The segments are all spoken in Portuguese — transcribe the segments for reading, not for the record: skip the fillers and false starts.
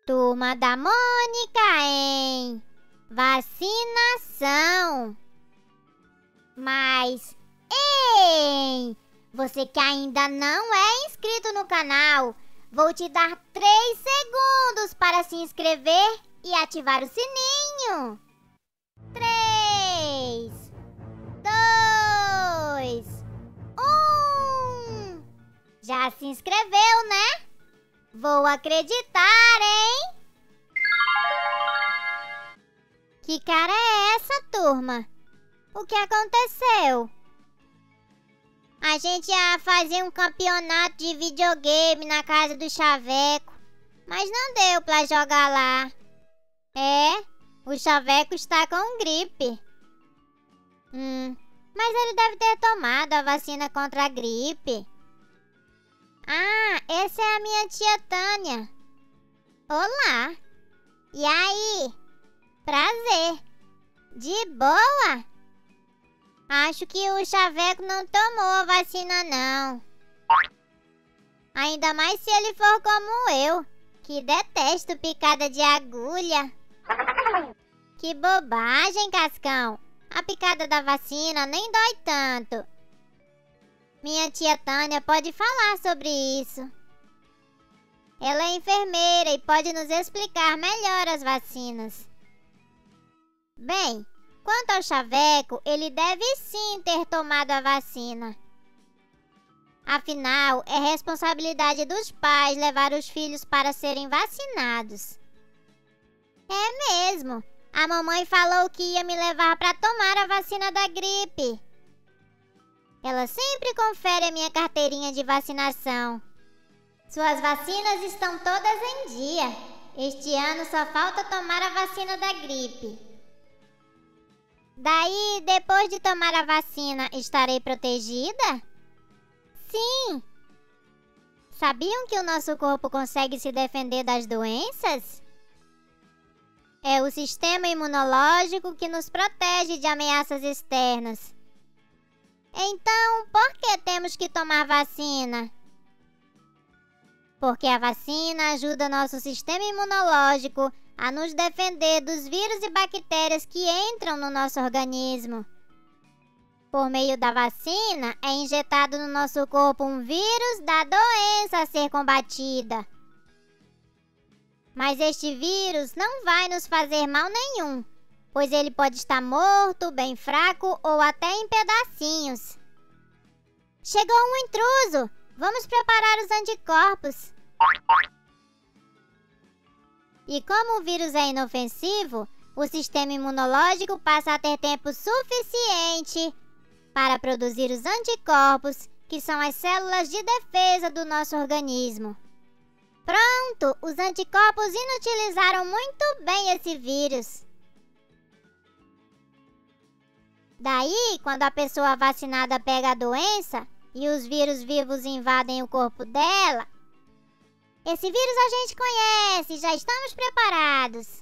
Turma da Mônica, hein? Vacinação. Mas, ei! Você que ainda não é inscrito no canal, vou te dar 3 segundos para se inscrever e ativar o sininho. 3, 2, 1. Já se inscreveu, né? Vou acreditar, hein? Que cara é essa, turma? O que aconteceu? A gente ia fazer um campeonato de videogame na casa do Chaveco, mas não deu pra jogar lá. O Chaveco está com gripe. Mas ele deve ter tomado a vacina contra a gripe. Ah, essa é a minha tia Tânia. Olá. E aí? Prazer. De boa? Acho que o Chaveco não tomou a vacina, não. Ainda mais se ele for como eu, que detesto picada de agulha. Que bobagem, Cascão. A picada da vacina nem dói tanto. Minha tia Tânia pode falar sobre isso. Ela é enfermeira e pode nos explicar melhor as vacinas. Bem, quanto ao Chaveco, ele deve sim ter tomado a vacina. Afinal, é responsabilidade dos pais levar os filhos para serem vacinados. É mesmo. A mamãe falou que ia me levar para tomar a vacina da gripe. Ela sempre confere a minha carteirinha de vacinação. Suas vacinas estão todas em dia. Este ano só falta tomar a vacina da gripe. Daí, depois de tomar a vacina, estarei protegida? Sim! Sabiam que o nosso corpo consegue se defender das doenças? É o sistema imunológico que nos protege de ameaças externas. Então, por que temos que tomar vacina? Porque a vacina ajuda nosso sistema imunológico a nos defender dos vírus e bactérias que entram no nosso organismo. Por meio da vacina, é injetado no nosso corpo um vírus da doença a ser combatida. Mas este vírus não vai nos fazer mal nenhum, pois ele pode estar morto, bem fraco ou até em pedacinhos. Chegou um intruso! Vamos preparar os anticorpos. E como o vírus é inofensivo, o sistema imunológico passa a ter tempo suficiente para produzir os anticorpos, que são as células de defesa do nosso organismo. Pronto! Os anticorpos inutilizaram muito bem esse vírus. Daí, quando a pessoa vacinada pega a doença e os vírus vivos invadem o corpo dela, esse vírus a gente conhece, já estamos preparados.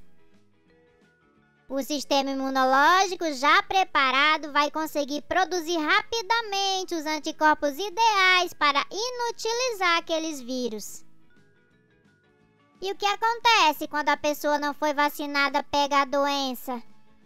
O sistema imunológico já preparado vai conseguir produzir rapidamente os anticorpos ideais para inutilizar aqueles vírus. E o que acontece quando a pessoa não foi vacinada pega a doença?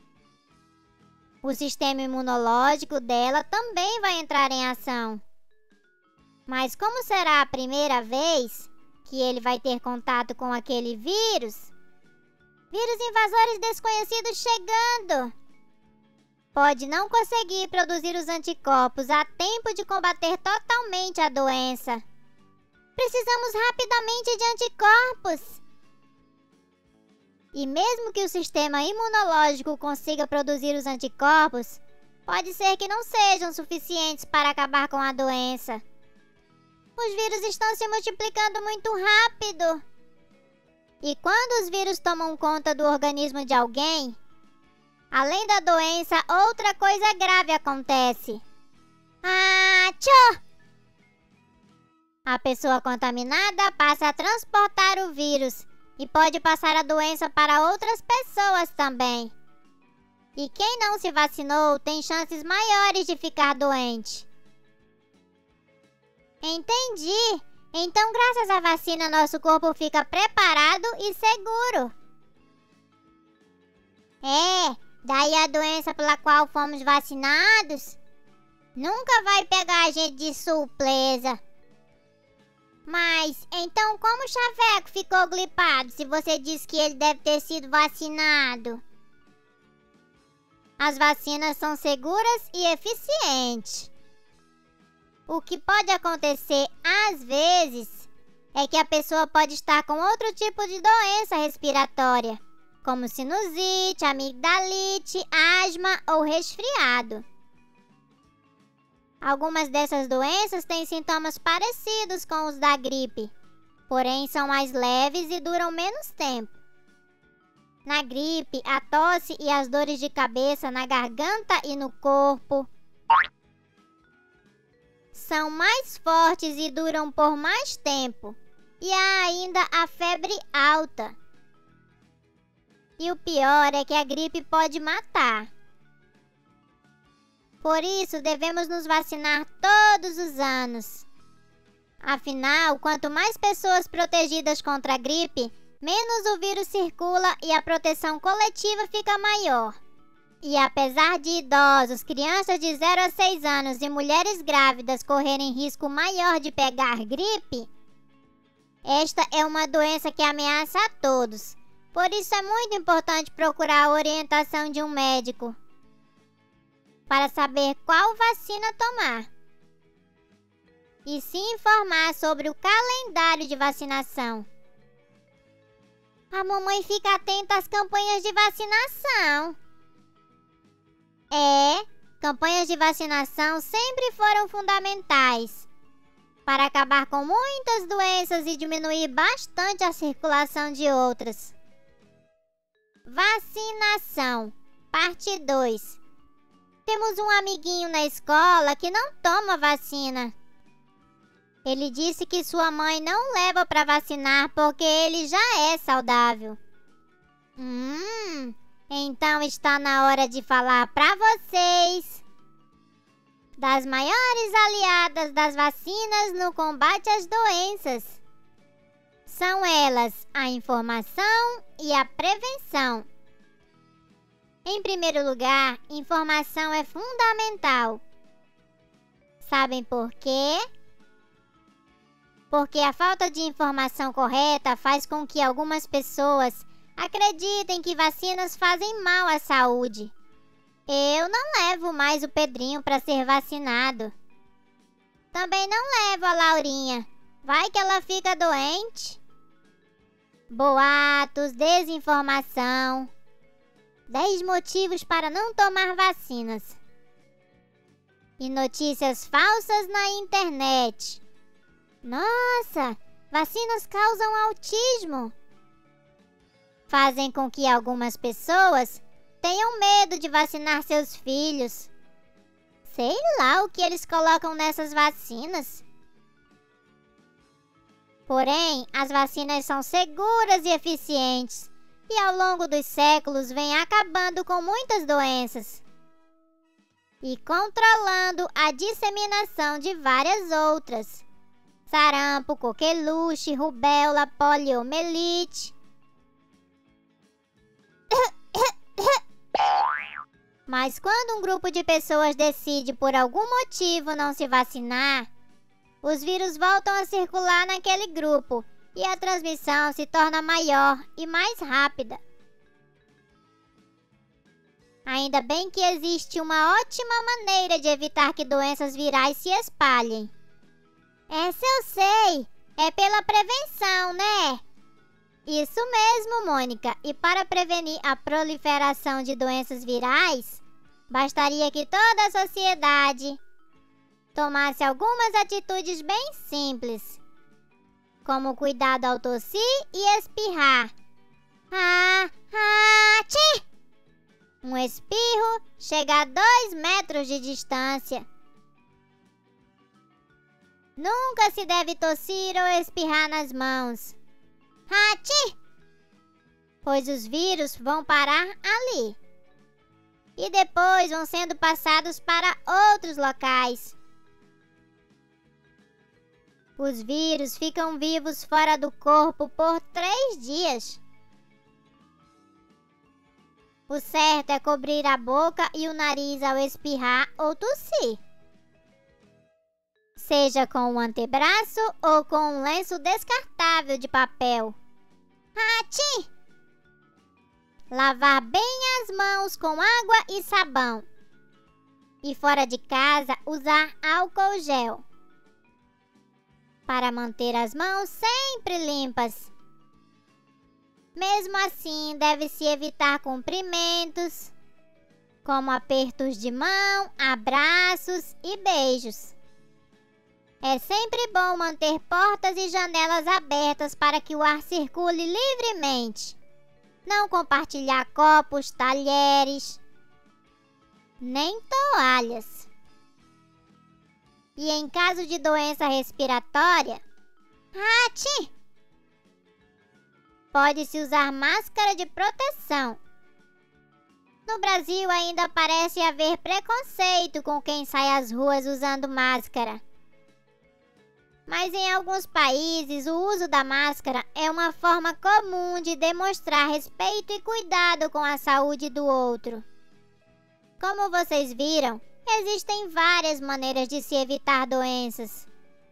O sistema imunológico dela também vai entrar em ação. Mas como será a primeira vez que ele vai ter contato com aquele vírus invasores desconhecidos chegando, pode não conseguir produzir os anticorpos a tempo de combater totalmente a doença. Precisamos rapidamente de anticorpos. E mesmo que o sistema imunológico consiga produzir os anticorpos, pode ser que não sejam suficientes para acabar com a doença. Os vírus estão se multiplicando muito rápido. E quando os vírus tomam conta do organismo de alguém, além da doença, outra coisa grave acontece. Tchô! A pessoa contaminada passa a transportar o vírus e pode passar a doença para outras pessoas também. E quem não se vacinou tem chances maiores de ficar doente. Entendi. Então, graças à vacina, nosso corpo fica preparado e seguro. Daí a doença pela qual fomos vacinados nunca vai pegar a gente de surpresa. Mas, então como o Chaveco ficou gripado se você disse que ele deve ter sido vacinado? As vacinas são seguras e eficientes. O que pode acontecer, às vezes, é que a pessoa pode estar com outro tipo de doença respiratória, como sinusite, amigdalite, asma ou resfriado. Algumas dessas doenças têm sintomas parecidos com os da gripe, porém são mais leves e duram menos tempo. Na gripe, a tosse e as dores de cabeça na garganta e no corpo são mais fortes e duram por mais tempo. E há ainda a febre alta. E o pior é que a gripe pode matar. Por isso, devemos nos vacinar todos os anos. Afinal, quanto mais pessoas protegidas contra a gripe, menos o vírus circula e a proteção coletiva fica maior. E apesar de idosos, crianças de 0 a 6 anos e mulheres grávidas correrem risco maior de pegar gripe, esta é uma doença que ameaça a todos. Por isso é muito importante procurar a orientação de um médico para saber qual vacina tomar e se informar sobre o calendário de vacinação. A mamãe fica atenta às campanhas de vacinação. Campanhas de vacinação sempre foram fundamentais para acabar com muitas doenças e diminuir bastante a circulação de outras. Vacinação, parte 2. Temos um amiguinho na escola que não toma vacina. Ele disse que sua mãe não leva para vacinar porque ele já é saudável. Então está na hora de falar para vocês das maiores aliadas das vacinas no combate às doenças. São elas a informação e a prevenção. Em primeiro lugar, informação é fundamental. Sabem por quê? Porque a falta de informação correta faz com que algumas pessoas acreditem que vacinas fazem mal à saúde. Eu não levo mais o Pedrinho para ser vacinado. Também não levo a Laurinha. Vai que ela fica doente. Boatos, desinformação. 10 motivos para não tomar vacinas. E notícias falsas na internet. Nossa, vacinas causam autismo. Fazem com que algumas pessoas tenham medo de vacinar seus filhos. Sei lá o que eles colocam nessas vacinas. Porém, as vacinas são seguras e eficientes e ao longo dos séculos vêm acabando com muitas doenças e controlando a disseminação de várias outras. Sarampo, coqueluche, rubéola, poliomielite. Mas quando um grupo de pessoas decide por algum motivo não se vacinar, os vírus voltam a circular naquele grupo e a transmissão se torna maior e mais rápida. Ainda bem que existe uma ótima maneira de evitar que doenças virais se espalhem. Essa eu sei, é pela prevenção, né? Isso mesmo, Mônica. E para prevenir a proliferação de doenças virais, bastaria que toda a sociedade tomasse algumas atitudes bem simples, como cuidado ao tossir e espirrar. Tchê! Um espirro chega a 2 metros de distância. Nunca se deve tossir ou espirrar nas mãos. Tchê! Pois os vírus vão parar ali e depois vão sendo passados para outros locais. Os vírus ficam vivos fora do corpo por 3 dias. O certo é cobrir a boca e o nariz ao espirrar ou tossir, seja com um antebraço ou com um lenço descartável de papel. Tchim! Lavar bem as mãos com água e sabão. E fora de casa, usar álcool gel para manter as mãos sempre limpas. Mesmo assim, deve-se evitar cumprimentos, como apertos de mão, abraços e beijos. É sempre bom manter portas e janelas abertas para que o ar circule livremente. Não compartilhar copos, talheres, nem toalhas. E em caso de doença respiratória, pode-se usar máscara de proteção. No Brasil ainda parece haver preconceito com quem sai às ruas usando máscara. Mas em alguns países, o uso da máscara é uma forma comum de demonstrar respeito e cuidado com a saúde do outro. Como vocês viram, existem várias maneiras de se evitar doenças.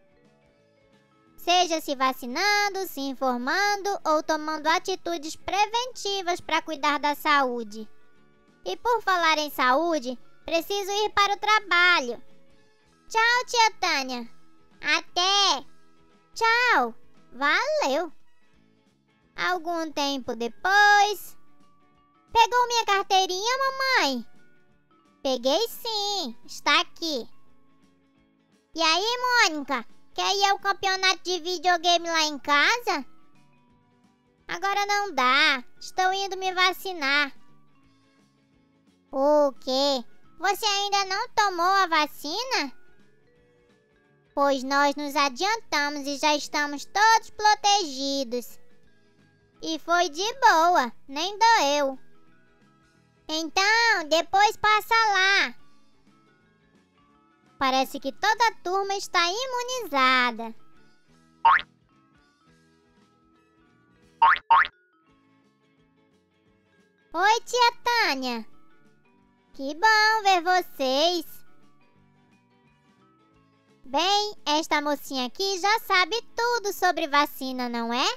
Seja se vacinando, se informando ou tomando atitudes preventivas para cuidar da saúde. E por falar em saúde, preciso ir para o trabalho. Tchau, tia Tânia. Até! Tchau! Valeu! Algum tempo depois... Pegou minha carteirinha, mamãe? Peguei sim, está aqui. E aí, Mônica, quer ir ao campeonato de videogame lá em casa? Agora não dá, estou indo me vacinar. O quê? Você ainda não tomou a vacina? Pois nós nos adiantamos e já estamos todos protegidos. E foi de boa, nem doeu. Então, depois passa lá. Parece que toda a turma está imunizada. Oi, tia Tânia. Que bom ver vocês. Bem, esta mocinha aqui já sabe tudo sobre vacina, não é?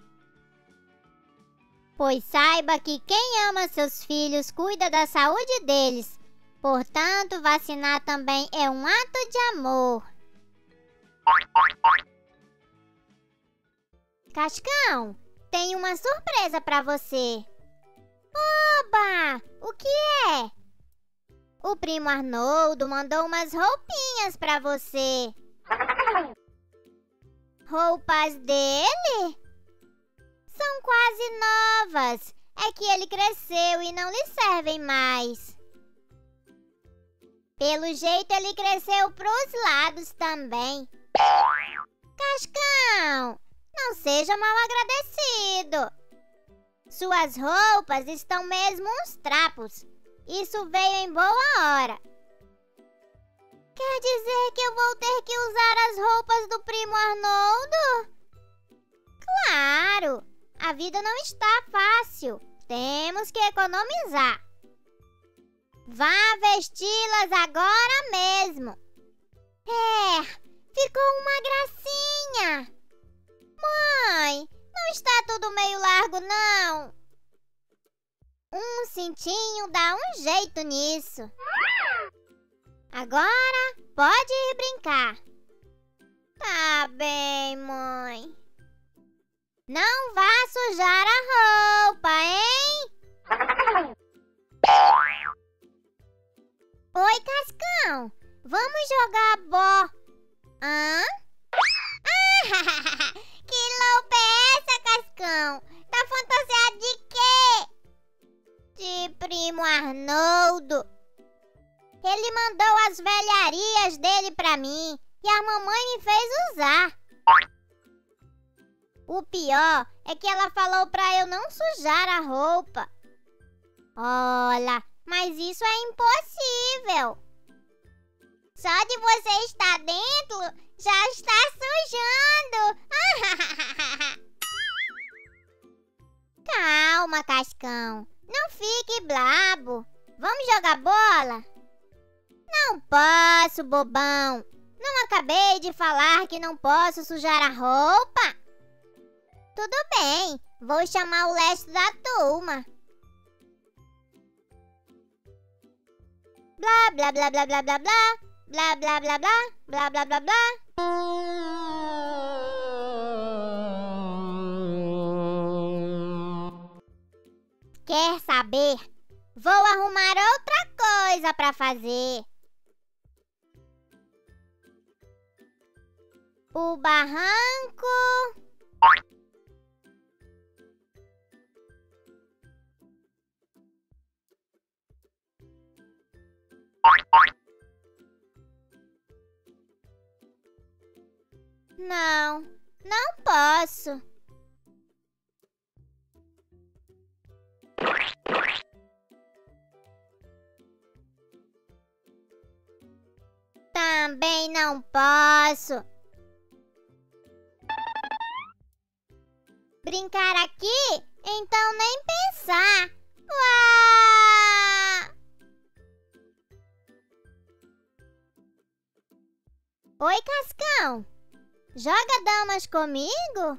Pois saiba que quem ama seus filhos cuida da saúde deles. Portanto, vacinar também é um ato de amor. Cascão, tenho uma surpresa para você. Oba! O que é? O primo Arnoldo mandou umas roupinhas para você. Roupas dele? São quase novas. É que ele cresceu e não lhe servem mais. Pelo jeito, ele cresceu pros lados também. Cascão, não seja mal agradecido. Suas roupas estão mesmo uns trapos. Isso veio em boa hora. Quer dizer que eu vou ter que usar as roupas do primo Arnoldo? Claro! A vida não está fácil. Temos que economizar. Vá vesti-las agora mesmo. É, ficou uma gracinha. Mãe, não está tudo meio largo, não? Um cintinho dá um jeito nisso. Agora pode ir brincar. Tá bem, mãe. Não vá sujar a roupa, hein? Oi, Cascão. Vamos jogar Hã? Que roupa é essa, Cascão? Tá fantasiado de quê? De primo Arnoldo. Ele mandou as velharias dele pra mim e a mamãe me fez usar. O pior é que ela falou pra eu não sujar a roupa. Olha, mas isso é impossível. Só de você estar dentro, já está sujando. Calma, Cascão. Não fique brabo. Vamos jogar bola? Não posso, bobão. Não acabei de falar que não posso sujar a roupa? Tudo bem, vou chamar o resto da turma. Blá, blá, blá, blá, blá, blá, blá. Blá, blá, blá, blá, blá, blá, blá, blá. Quer saber? Vou arrumar outra coisa para fazer. O barranco. Não, não posso. Também não posso. Brincar aqui? Então nem pensar. Uau! Oi, Cascão. Joga damas comigo?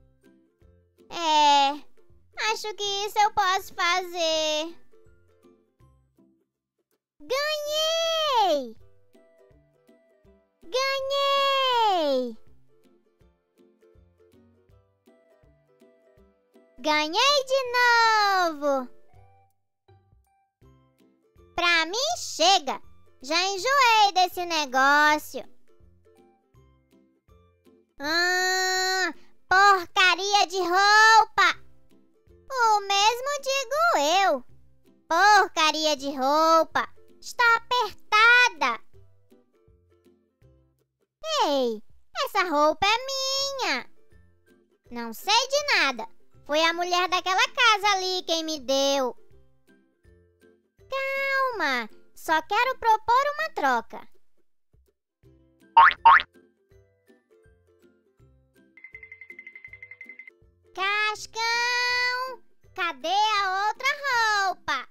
Acho que isso eu posso fazer. Ganhei! Ganhei! Ganhei de novo! Pra mim chega! Já enjoei desse negócio. Porcaria de roupa! O mesmo digo eu. Porcaria de roupa! Está apertada! Ei, essa roupa é minha! Não sei de nada. Foi a mulher daquela casa ali quem me deu. Calma, só quero propor uma troca. Cascão, cadê a outra roupa?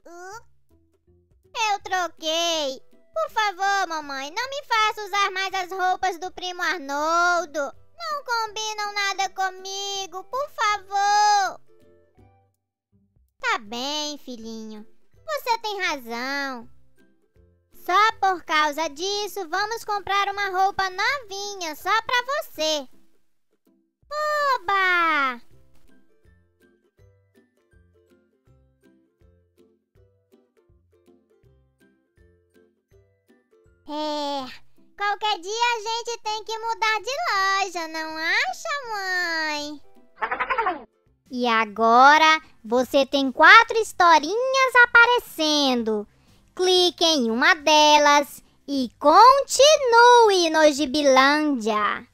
Eu troquei. Por favor, mamãe, não me faça usar mais as roupas do primo Arnoldo. Não combinam nada comigo, por favor. Tá bem, filhinho. Você tem razão. Só por causa disso, vamos comprar uma roupa novinha só pra você. Oba! Qualquer dia a gente tem que mudar de loja, não acha, mãe? E agora você tem 4 historinhas aparecendo. Clique em uma delas e continue no Gibilândia.